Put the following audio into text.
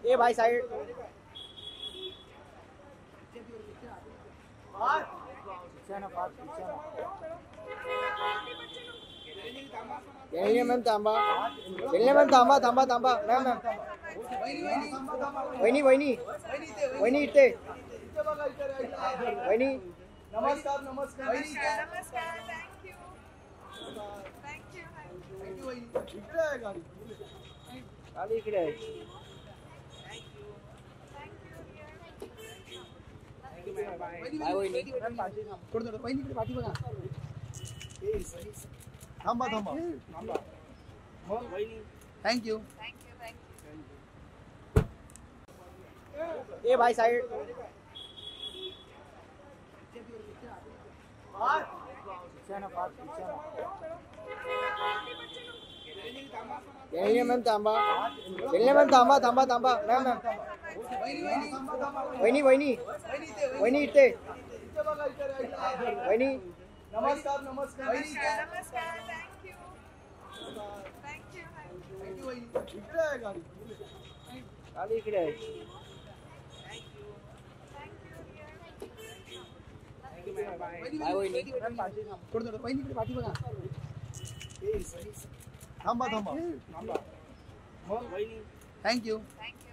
ए भाई side ma'am थांबा ma'am थांबा थांबा थांबा मॅम मॅम वहिनी वहिनी वहिनी इथे वहिनी नमस्कार नमस्कार नमस्कार थँक्यू इकडे आहे गाडी गाडी इकडे आहे बाय वहिनी थोडं वहिनीकडे पाठी बघा थांबा थांबा थँक्यू ए भाई साइड मैम थांबा मैम थांबा थांबा थांबा मॅम मॅम वहिनी वहिनी वहिनी इथे वहिनी नमस्कार नमस्कार थँक्यू इकडे आहे गाडी गाडी इकडे आहे बाय वहिनी थोडं वहिनीकडे पाठी बघा थांबा थांबा थँक्यू